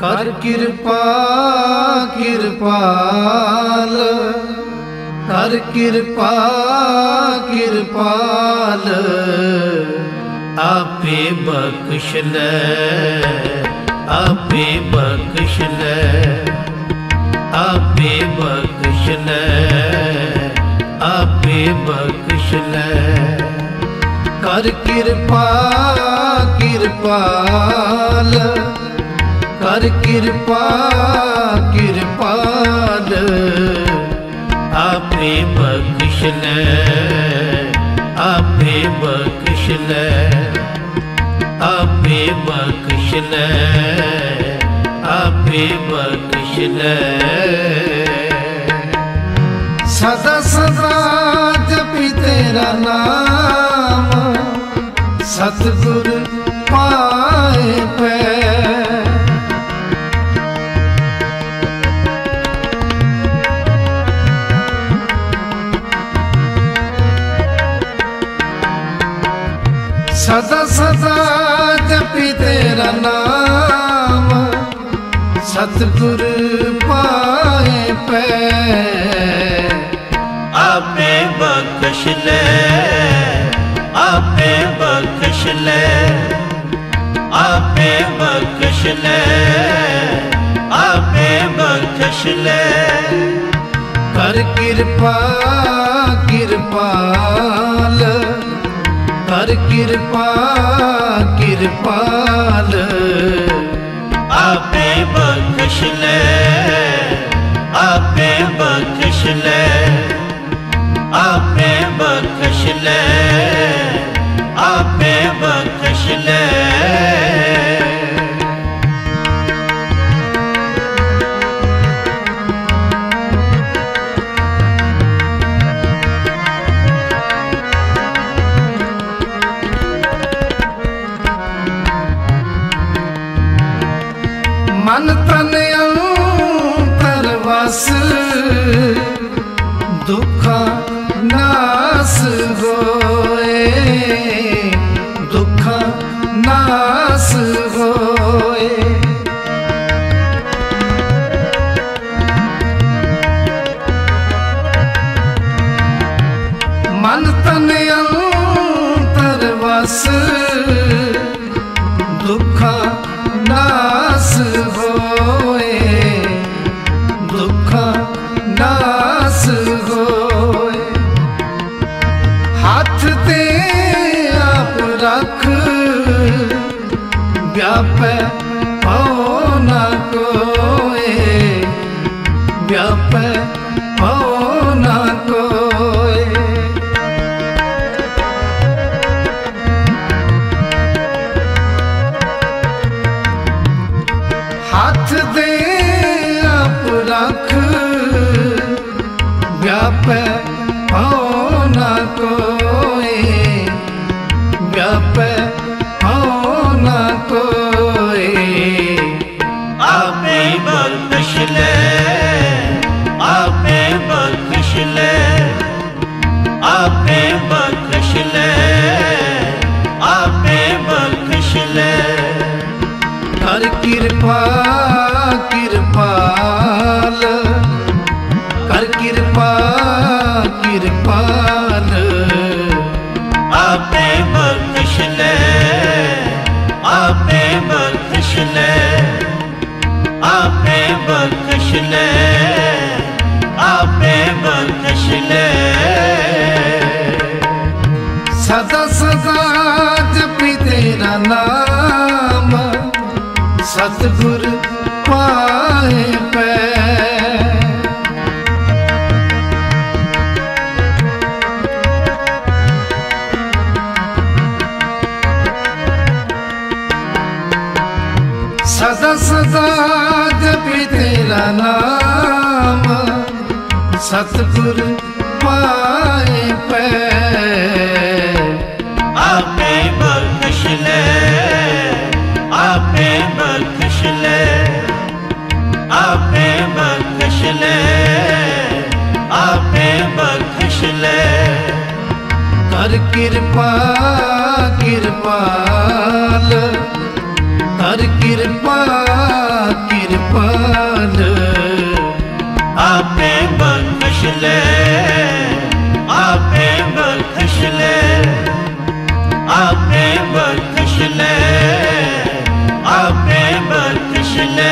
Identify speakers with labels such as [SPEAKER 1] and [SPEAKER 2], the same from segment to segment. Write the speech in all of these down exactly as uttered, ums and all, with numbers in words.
[SPEAKER 1] कर कृपा कृपाल, कर कृपा कृपाल, आपे बख्श ले, आपे बख्श ले, आपे बख्श ले, आपे बख्श ले। कर कृपा कृपाल, कर कृपा कृपाल, आपे बख्श ले, आपे बख्श ले, आपे बख्श ले, आपे बख्श ले। सदा सदा जपी तेरा नाम, सतगुर पाए पै। सदा सदा जपी तेरा नाम, सतगुर पाए पै। आपे बख्श ले, आपे बख्श ले, आपे बख्श ले, आपे बख्श ले। कर कृपा कृपाल, कर कृपा कृपाल, आपे बख्श ले, आपे बख्श ले, आपे बख्श ले, आपे बख्श ले। मन तन अंतर वस, दुखा नास होए, दुखा नास होए। मन तन अंतर वस, दुखा नास होए, दुखा नास होए। हाथ ते आप रख, व्यापै पाओ ना कोए, व्यापै पाओ ना कोए। हाथ दे आप रख, व्यापै पाओ ना कोए, व्यापै पाओ ना कोए। आपे बख्श ले, आपे बख्श ले, आपे बख्श ले, आपे बख्श ले। कर कृपा कृपाल, कर कृपा कृपाल, आपे बख्श ले, आपे बख्श ले, आपे बख्श ले, आपे बख्श ले। सदा सदा जपी तेरा नाम, सतगुर पाए पै। सदा सदा जपी तेरा नाम, सतगुर पाए पै। आपे बख्श ले, आपे बख्श ले, आपे बख्श ले, आपे बख्श ले। कर कृपा कृपाल, कर कृपा। कृपाल आपे बख्श ले, आपे बख्श ले, आपे बख्श ले, आपे बख्श ले।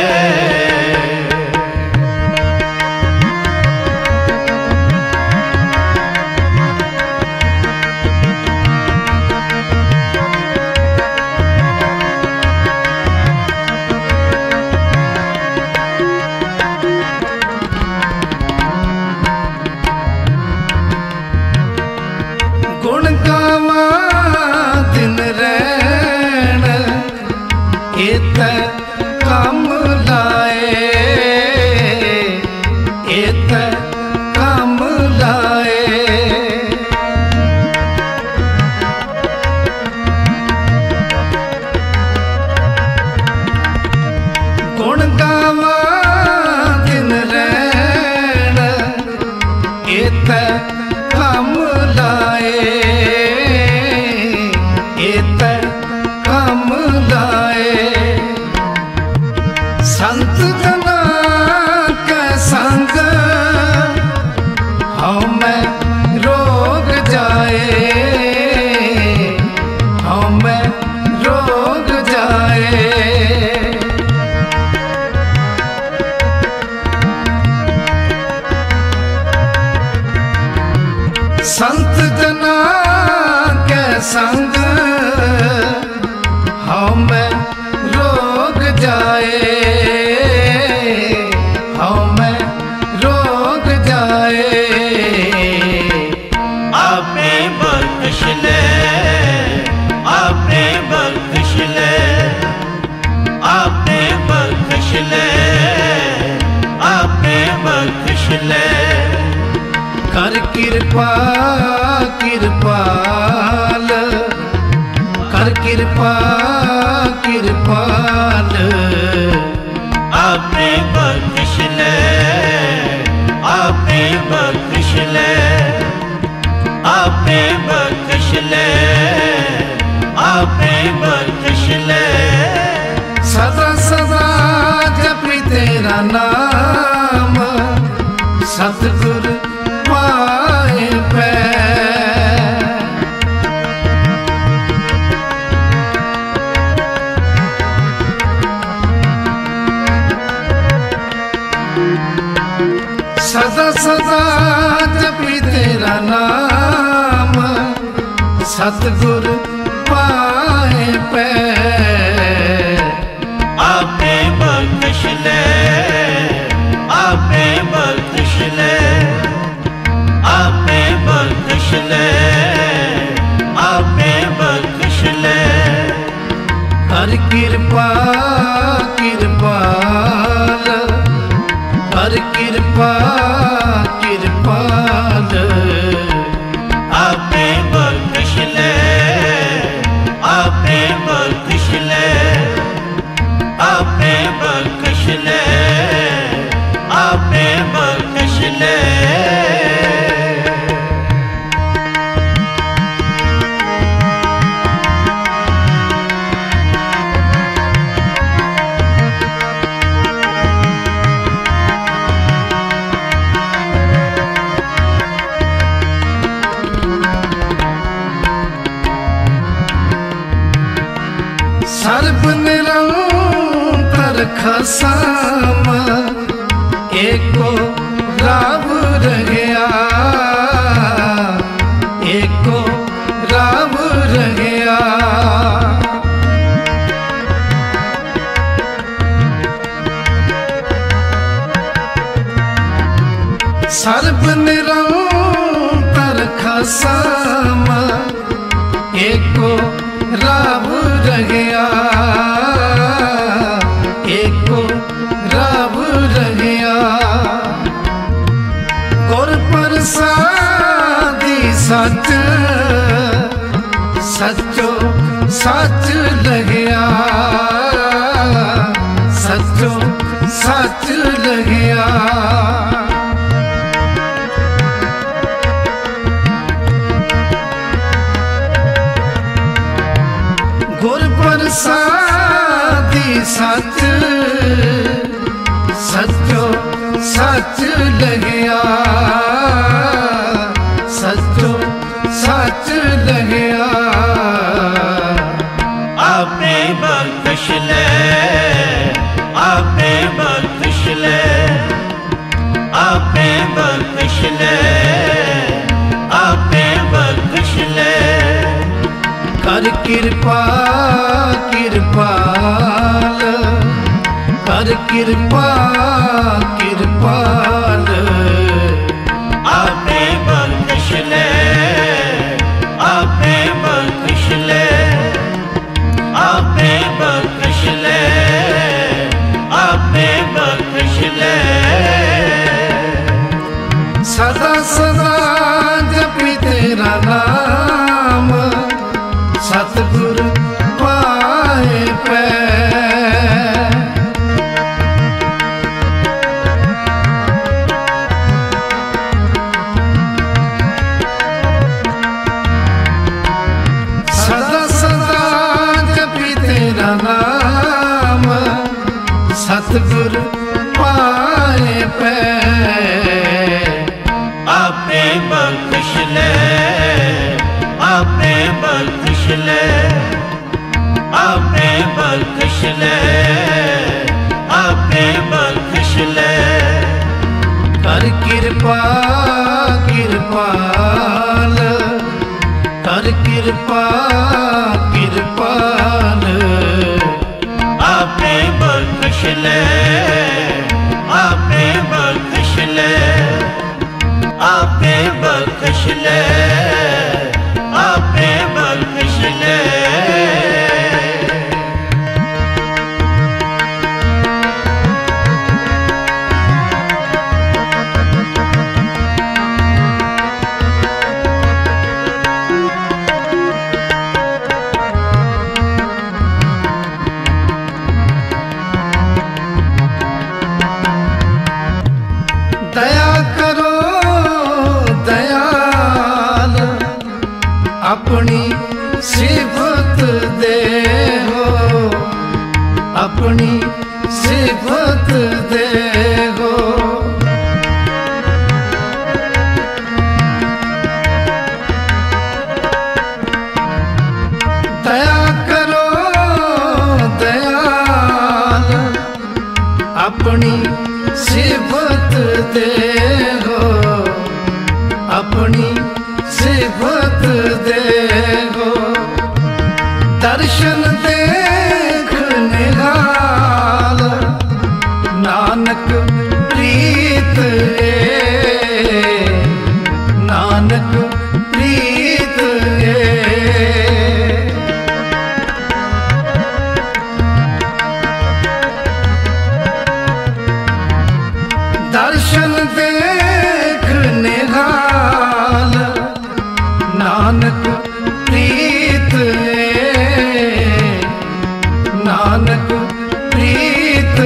[SPEAKER 1] गुण गावा दिन रैन इत कम लाए, इत कम लाए। गुण गावा दिन रैन इत कम लाए, इत कम लाए। संत जना के संग हमें रोग जाए, हमें रोग जाए। संत जना के संग हमें रोग जाए, हमें रोग जाए। आपे बख्श ले, आपे बख्श ले, आपे बख्श ले, आपे बख्श ले। कर कृपा कृपाल, कर कृपा कृपाल आपे बख्श ले, आपे बख्श ले, आपे बख्श ले, आपे बख्श ले। सदा सदा जपी तेरा नाम सतगुरु पाए पै। सदा सदा जपी तेरा नाम सतगुरु पाए पै। आपे बख्श ले, आपे बख्श ले, आपे बख्श ले, आपे बख्श ले। कर कृपा कृपाल, कर कृपा कृपाल आपे बख्श ले, आपे बख्श ले, आपे बख्श ले, आपे बख्श ले। सर्ब निरंतर खसाम एको राव रहिया, एको राव रहिया। सर्ब निरंतर खसाम एको राव रहिया, एको राव रहिया। गुर प्रसादी सच सचो सच लगिया, सचो सच लगिया। गुर प्रसादी सच सचो सच लग्या, सचो सच लग्या।
[SPEAKER 2] आपे बख्श ले, आपे बख्श ले, आपे बख्श ले, आपे बख्श ले।
[SPEAKER 1] कर कृपा कृपाल, कर कृपा कृपाल।
[SPEAKER 2] आपे बख्श ले, आपे बख्श ले, आपे बख्श ले, आपे बख्श ले।
[SPEAKER 1] सदा सदा जपी तेरा नाम, सतगुर पाए पै। सदा सदा जपी तेरा नाम, सतगुर पाए पै।
[SPEAKER 2] आपे बख्श ले, आपे बख्श ले, आपे बख्श ले, आपे बख्श ले।
[SPEAKER 1] कर कृपा कृपाल, कर कृपा कृपाल।
[SPEAKER 2] आपे बख्श ले, आपे बख्श ले, आपे बख्श ले, आपे बख्श ले।
[SPEAKER 1] दया करो दयाल, अपनी सिफत दे हो, अपनी सिफत दे हो। दया करो दयाल, अपनी सिफत दे हो, अपनी सिफत दे हो। दर्शन देख निहाल, नानक प्रीत ए, नानक प्रीत ए। दर्शन देख निहाल, नानक प्रीत ए, नानक प्रीत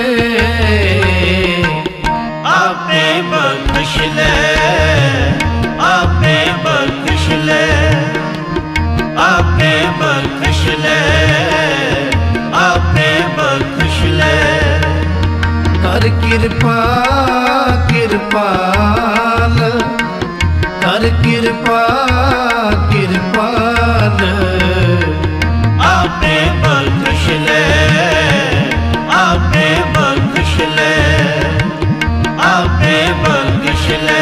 [SPEAKER 1] ए।
[SPEAKER 2] आपे बख्श ले, आपे बख्श ले, आपे बख्श ले, आपे बख्श ले।
[SPEAKER 1] कर कृपा कृपाल, कर कृपा कृपाल।
[SPEAKER 2] आपे बख्श ले, आपे बख्श ले, आपे बख्श ले,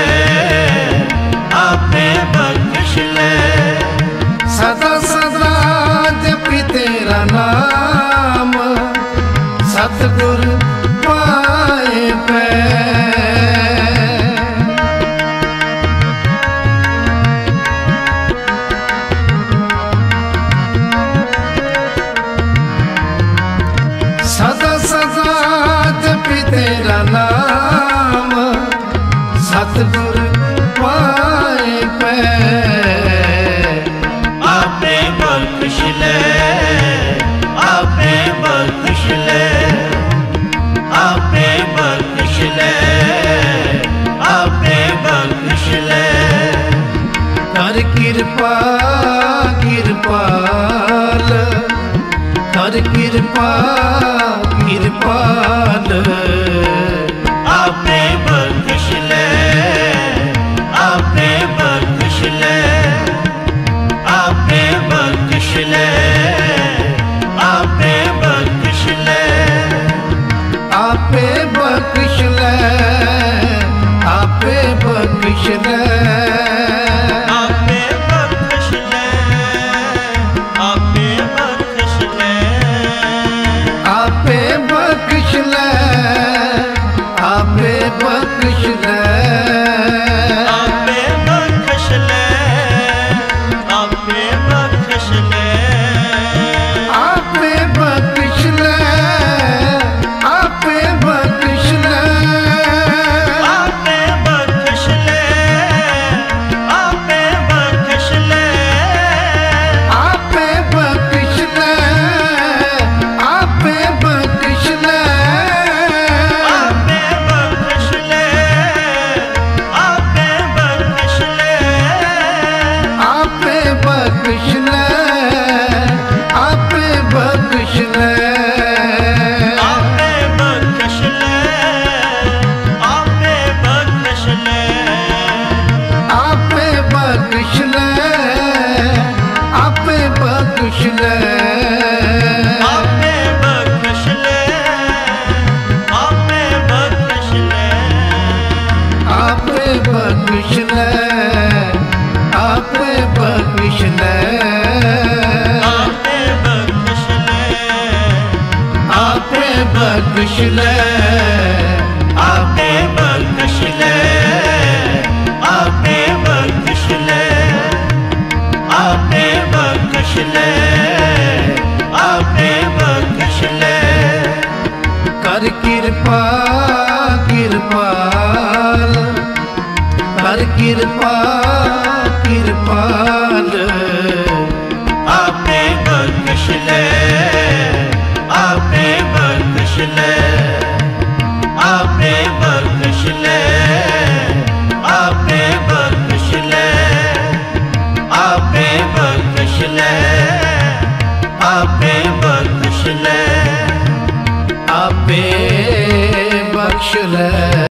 [SPEAKER 2] आपे बख्श ले।
[SPEAKER 1] सदा सदा जपी तेरा नाम, सतगुर पाए पै। सदा सदा जपी तेरा नाम, सतगुर पाए पै।
[SPEAKER 2] आपे बख्श ले, आपे बख्श ले, आपे बख्श ले, आपे बख्श ले।
[SPEAKER 1] कर कृपा कृपाल, कर कृपा कृपाल। आपे बख्श ले,
[SPEAKER 2] आपे बख्श ले, आपे बख्श ले, आपे बख्श ले, आपे बख्श ले।
[SPEAKER 1] कर कृपा कृपाल, कर कृपा कृपाल,
[SPEAKER 2] आपे बख्श ले, आपे बख्श ले, आपे बख्श ले, आपे बख्श ले, आपे बख्श ले, आपे बख्श ले,
[SPEAKER 1] आपे बख्श ले।